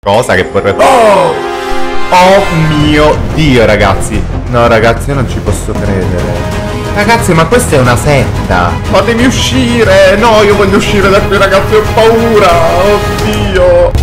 cosa che vorrebbe... Oh mio Dio, ragazzi. No, ragazzi, io non ci posso credere. Ragazzi, ma questa è una setta. Fatemi uscire. No, io voglio uscire da qui, ragazzi, ho paura. Oddio.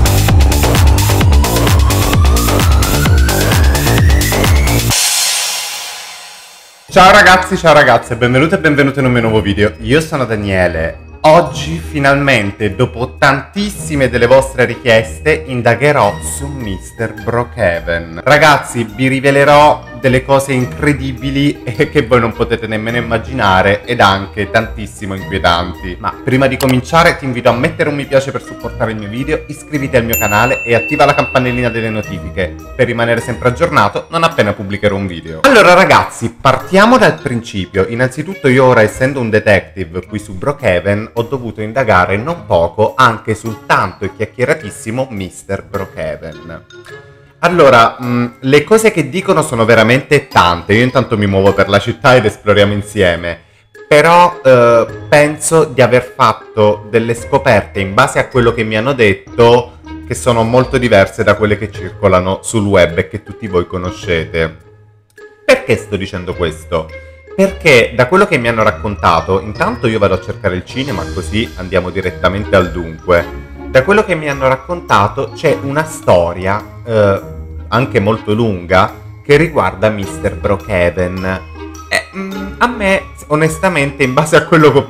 Ciao ragazzi, ciao ragazze, benvenuti e benvenute in un mio nuovo video. Io sono Daniele. Oggi finalmente, dopo tantissime delle vostre richieste, indagherò su Mr. Brookhaven. Ragazzi, vi rivelerò delle cose incredibili e che voi non potete nemmeno immaginare, ed anche tantissimo inquietanti. Ma prima di cominciare ti invito a mettere un mi piace per supportare il mio video, iscriviti al mio canale e attiva la campanellina delle notifiche per rimanere sempre aggiornato non appena pubblicherò un video. Allora ragazzi, partiamo dal principio. Innanzitutto io ora, essendo un detective qui su Brookhaven, ho dovuto indagare non poco anche sul tanto e chiacchieratissimo Mr. Brookhaven. Allora, le cose che dicono sono veramente tante. Io intanto mi muovo per la città ed esploriamo insieme. Però penso di aver fatto delle scoperte in base a quello che mi hanno detto, che sono molto diverse da quelle che circolano sul web e che tutti voi conoscete. Perché sto dicendo questo? Perché da quello che mi hanno raccontato, intanto io vado a cercare il cinema così andiamo direttamente al dunque. Da quello che mi hanno raccontato c'è una storia, anche molto lunga, che riguarda Mr. Brookhaven. A me, onestamente, in base a quello che ho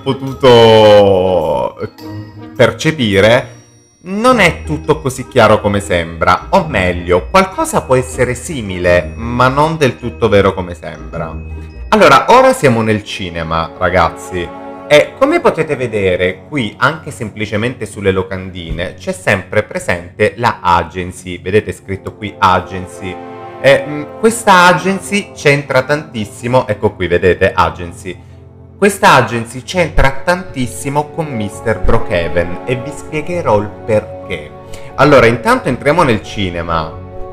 potuto percepire, non è tutto così chiaro come sembra. O meglio, qualcosa può essere simile, ma non del tutto vero come sembra. Allora, ora siamo nel cinema, ragazzi. E come potete vedere qui, anche semplicemente sulle locandine, c'è sempre presente la agency. Vedete scritto qui agency. Questa agency c'entra tantissimo, ecco qui, vedete agency. Questa agency c'entra tantissimo con Mr. Brookhaven e vi spiegherò il perché. Allora, intanto entriamo nel cinema,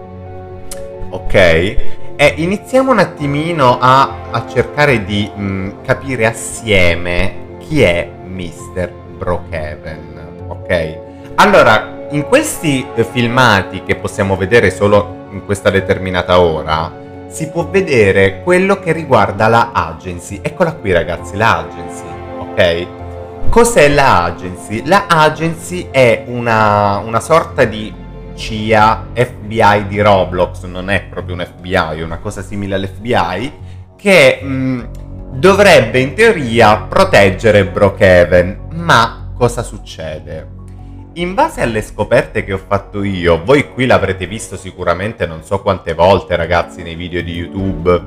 ok? E iniziamo un attimino a cercare di capire assieme chi è Mr. Brookhaven, ok? Allora, in questi filmati che possiamo vedere solo in questa determinata ora, si può vedere quello che riguarda la agency. Eccola qui ragazzi, la agency, ok? Cos'è la agency? La agency è una sorta di CIA, FBI di Roblox. Non è proprio un FBI, è una cosa simile all'FBI, che dovrebbe in teoria proteggere Brookhaven. Ma cosa succede? In base alle scoperte che ho fatto io, voi qui l'avrete visto sicuramente non so quante volte ragazzi nei video di YouTube,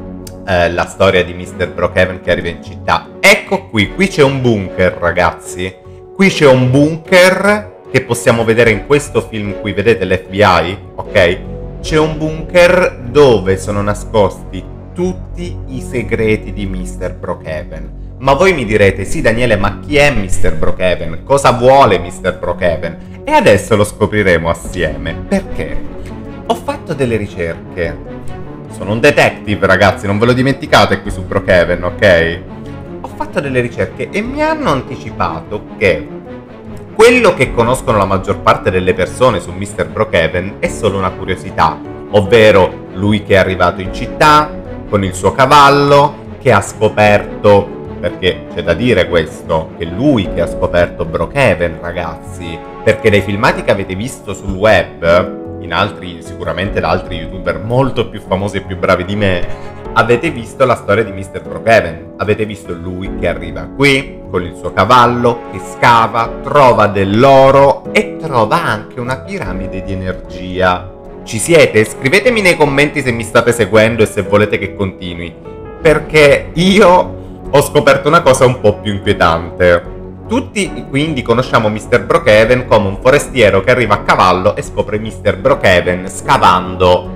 la storia di Mr. Brookhaven che arriva in città. Ecco qui c'è un bunker ragazzi, qui c'è un bunker che possiamo vedere in questo film qui, vedete l'FBI, ok? C'è un bunker dove sono nascosti tutti i segreti di Mr. Brookhaven. Ma voi mi direte, sì Daniele, ma chi è Mr. Brookhaven? Cosa vuole Mr. Brookhaven? E adesso lo scopriremo assieme. Perché? Ho fatto delle ricerche. Sono un detective ragazzi, non ve lo dimenticate qui su Brookhaven, ok? Ho fatto delle ricerche e mi hanno anticipato che quello che conoscono la maggior parte delle persone su Mr. Brookhaven è solo una curiosità, ovvero lui che è arrivato in città con il suo cavallo, che ha scoperto, perché c'è da dire questo, che lui che ha scoperto Brookhaven ragazzi, perché dai filmati che avete visto sul web, in altri, sicuramente da altri youtuber molto più famosi e più bravi di me, avete visto la storia di Mr. Brookhaven. Avete visto lui che arriva qui con il suo cavallo, che scava, trova dell'oro e trova anche una piramide di energia. Ci siete? Scrivetemi nei commenti se mi state seguendo e se volete che continui, perché io ho scoperto una cosa un po' più inquietante. Tutti quindi conosciamo Mr. Brookhaven come un forestiero che arriva a cavallo e scopre Mr. Brookhaven scavando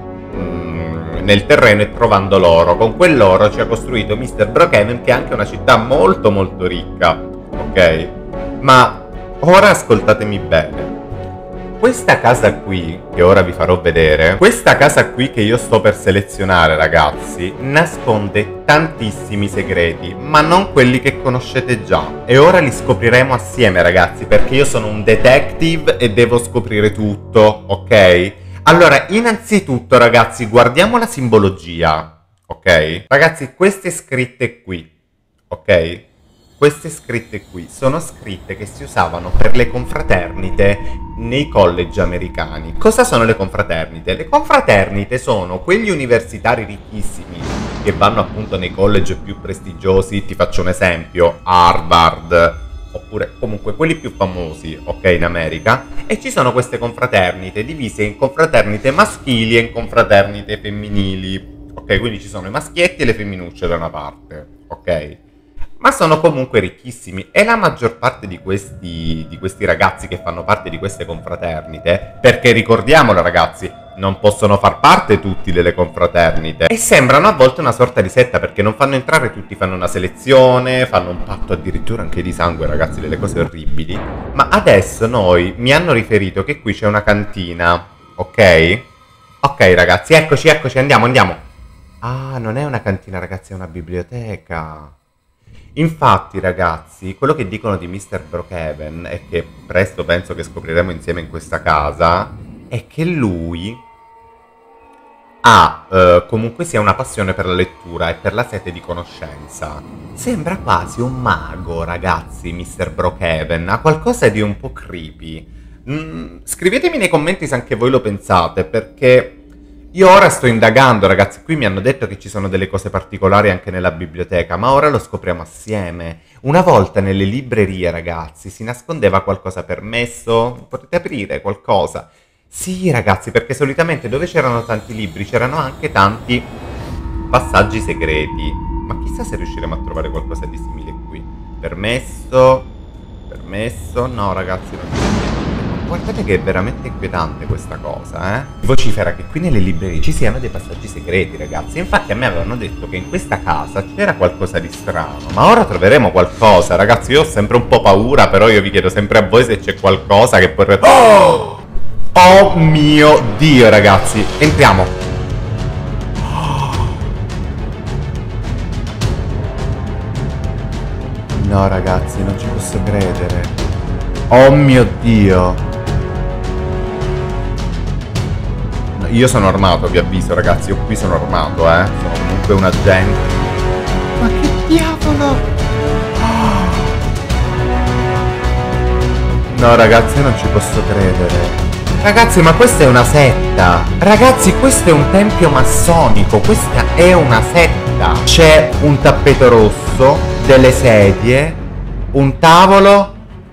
nel terreno e trovando l'oro. Con quell'oro ci ha costruito Mr. Brookhaven, che è anche una città molto ricca, ok? Ma ora ascoltatemi bene. questa casa qui, che ora vi farò vedere, questa casa qui che io sto per selezionare, ragazzi, nasconde tantissimi segreti, ma non quelli che conoscete già. E ora li scopriremo assieme, ragazzi, perché io sono un detective e devo scoprire tutto, ok? Allora, innanzitutto, ragazzi, guardiamo la simbologia, ok? Ragazzi, queste scritte qui, ok? Queste scritte qui sono scritte che si usavano per le confraternite nei college americani. Cosa sono le confraternite? Le confraternite sono quegli universitari ricchissimi che vanno appunto nei college più prestigiosi, ti faccio un esempio, Harvard, oppure comunque quelli più famosi, ok, in America, e ci sono queste confraternite divise in confraternite maschili e in confraternite femminili, ok? Quindi ci sono i maschietti e le femminucce da una parte, ok? Ma sono comunque ricchissimi e la maggior parte di questi ragazzi che fanno parte di queste confraternite, perché ricordiamolo ragazzi, non possono far parte tutti delle confraternite e sembrano a volte una sorta di setta perché non fanno entrare tutti, fanno una selezione, fanno un patto addirittura anche di sangue, ragazzi, delle cose orribili. Ma adesso mi hanno riferito che qui c'è una cantina, ok? Ok ragazzi, eccoci, andiamo. Ah, non è una cantina ragazzi, è una biblioteca. Infatti, ragazzi, quello che dicono di Mr. Brookhaven e che presto penso che scopriremo insieme in questa casa è che lui ha comunque sia una passione per la lettura e per la sete di conoscenza. Sembra quasi un mago, ragazzi, Mr. Brookhaven, ha qualcosa di un po' creepy. Scrivetemi nei commenti se anche voi lo pensate, perché io ora sto indagando, ragazzi, qui mi hanno detto che ci sono delle cose particolari anche nella biblioteca, ma ora lo scopriamo assieme. Una volta nelle librerie, ragazzi, si nascondeva qualcosa permesso? Potete aprire qualcosa? Sì, ragazzi, perché solitamente dove c'erano tanti libri c'erano anche tanti passaggi segreti. Ma chissà se riusciremo a trovare qualcosa di simile qui. Permesso? No, ragazzi, non c'è niente. Guardate che è veramente inquietante questa cosa, eh? Vocifera che qui nelle librerie ci siano dei passaggi segreti, ragazzi. Infatti a me avevano detto che in questa casa c'era qualcosa di strano. Ma ora troveremo qualcosa, ragazzi. Io ho sempre un po' paura, però io vi chiedo sempre a voi se c'è qualcosa che può... Oh mio Dio, ragazzi. Entriamo. No, ragazzi, non ci posso credere. Oh mio Dio. Io sono armato, vi avviso ragazzi, io qui sono armato, sono comunque un agente. Ma che diavolo! No ragazzi, io non ci posso credere. Ragazzi, ma questa è una setta. Ragazzi, questo è un tempio massonico, questa è una setta. C'è un tappeto rosso, delle sedie, un tavolo.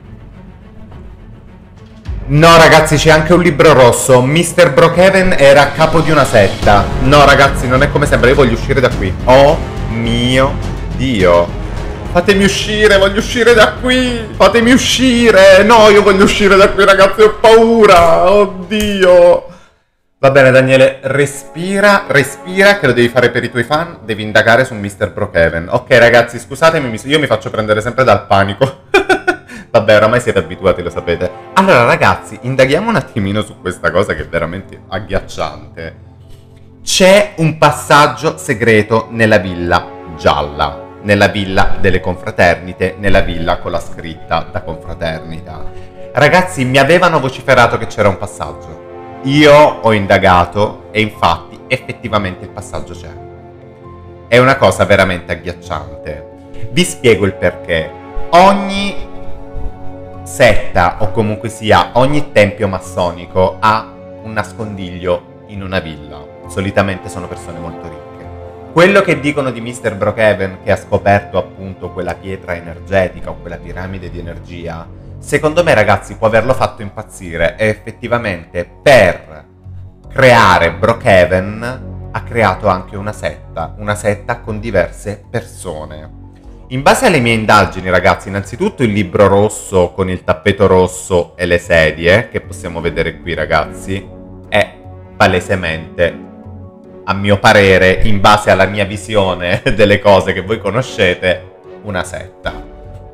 No ragazzi, c'è anche un libro rosso. Mr. Brookhaven era a capo di una setta. No ragazzi, non è come sembra, io voglio uscire da qui. Oh mio Dio. Fatemi uscire, voglio uscire da qui. Fatemi uscire. No, io voglio uscire da qui ragazzi, ho paura. Oddio. Va bene Daniele, respira che lo devi fare per i tuoi fan. Devi indagare su Mr. Brookhaven. Ok ragazzi, scusatemi, io mi faccio prendere sempre dal panico. Vabbè, oramai siete abituati, lo sapete. Allora, ragazzi, indaghiamo un attimino su questa cosa che è veramente agghiacciante. C'è un passaggio segreto nella villa gialla, nella villa delle confraternite, nella villa con la scritta da confraternita. Ragazzi, mi avevano vociferato che c'era un passaggio. Io ho indagato e infatti, effettivamente il passaggio c'è. È una cosa veramente agghiacciante. Vi spiego il perché. Ogni setta o comunque sia ogni tempio massonico ha un nascondiglio in una villa. Solitamente sono persone molto ricche. Quello che dicono di Mr. Brookhaven, che ha scoperto appunto quella pietra energetica o quella piramide di energia, secondo me ragazzi può averlo fatto impazzire e effettivamente per creare Brookhaven ha creato anche una setta con diverse persone. In base alle mie indagini, ragazzi, innanzitutto il libro rosso con il tappeto rosso e le sedie, che possiamo vedere qui, ragazzi, è palesemente, a mio parere, in base alla mia visione delle cose che voi conoscete, una setta.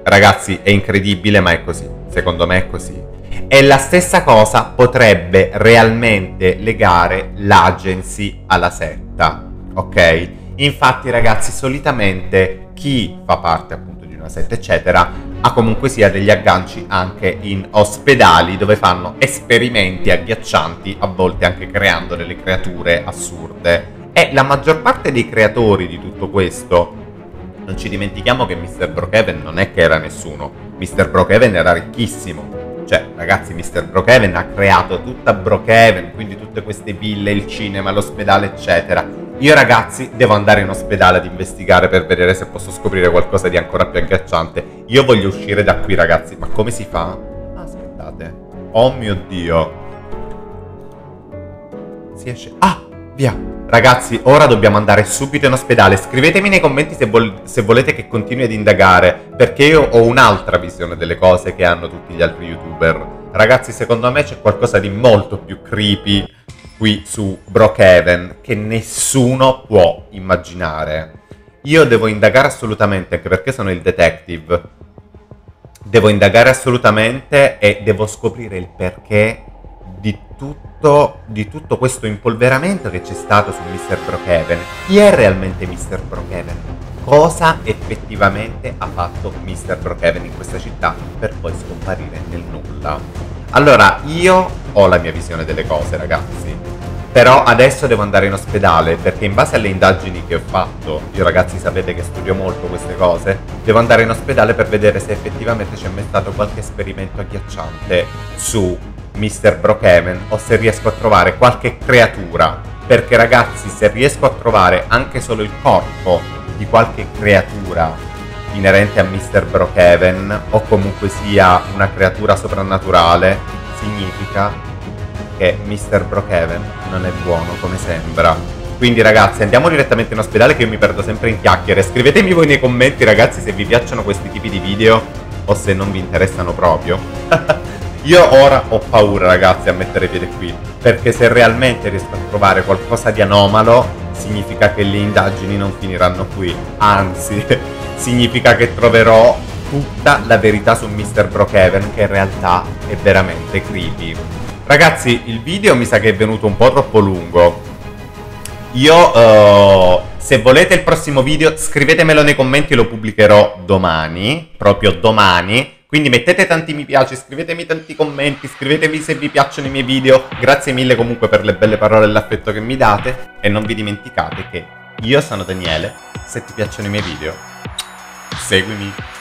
Ragazzi, è incredibile, ma è così. Secondo me è così. E la stessa cosa potrebbe realmente legare l'agency alla setta, ok? Infatti, ragazzi, solitamente chi fa parte appunto di una setta, eccetera, ha comunque sia degli agganci anche in ospedali dove fanno esperimenti agghiaccianti, a volte anche creando delle creature assurde. E la maggior parte dei creatori di tutto questo, non ci dimentichiamo che Mr. Brookhaven non è che era nessuno, Mr. Brookhaven era ricchissimo. Cioè, ragazzi, Mr. Brookhaven ha creato tutta Brookhaven, quindi tutte queste ville, il cinema, l'ospedale, eccetera. Io, ragazzi, devo andare in ospedale ad investigare per vedere se posso scoprire qualcosa di ancora più agghiacciante. Io voglio uscire da qui, ragazzi. Ma come si fa? Aspettate. Oh mio Dio. Si esce... Ah, via. Ragazzi, ora dobbiamo andare subito in ospedale. Scrivetemi nei commenti se volete che continui ad indagare, perché io ho un'altra visione delle cose che hanno tutti gli altri youtuber. Ragazzi, secondo me c'è qualcosa di molto più creepy qui su Brookhaven che nessuno può immaginare. Io devo indagare assolutamente, anche perché sono il detective. Devo indagare assolutamente e devo scoprire il perché di tutto questo impolveramento che c'è stato su Mr. Brookhaven. Chi è realmente Mr. Brookhaven? Cosa effettivamente ha fatto Mr. Brookhaven in questa città per poi scomparire nel nulla? Allora, io ho la mia visione delle cose, ragazzi, però adesso devo andare in ospedale perché in base alle indagini che ho fatto, io, ragazzi, sapete che studio molto queste cose, devo andare in ospedale per vedere se effettivamente c'è mai stato qualche esperimento agghiacciante su Mr. Brookhaven o se riesco a trovare qualche creatura, perché, ragazzi, se riesco a trovare anche solo il corpo di qualche creatura inerente a Mr. Brookhaven o comunque sia una creatura soprannaturale, significa che Mr. Brookhaven non è buono come sembra. Quindi, ragazzi, andiamo direttamente in ospedale che io mi perdo sempre in chiacchiere. Scrivetemi voi nei commenti, ragazzi, se vi piacciono questi tipi di video o se non vi interessano proprio. Io ora ho paura, ragazzi, a mettere piede qui, perché se realmente riesco a trovare qualcosa di anomalo, significa che le indagini non finiranno qui. Anzi, significa che troverò tutta la verità su Mr. Brookhaven, che in realtà è veramente creepy. Ragazzi, il video mi sa che è venuto un po' troppo lungo. Io, se volete il prossimo video, scrivetemelo nei commenti, lo pubblicherò domani, proprio domani. Quindi mettete tanti mi piace, scrivetemi tanti commenti, scrivetemi se vi piacciono i miei video. Grazie mille comunque per le belle parole e l'affetto che mi date. E non vi dimenticate che io sono Daniele. Se ti piacciono i miei video, seguimi.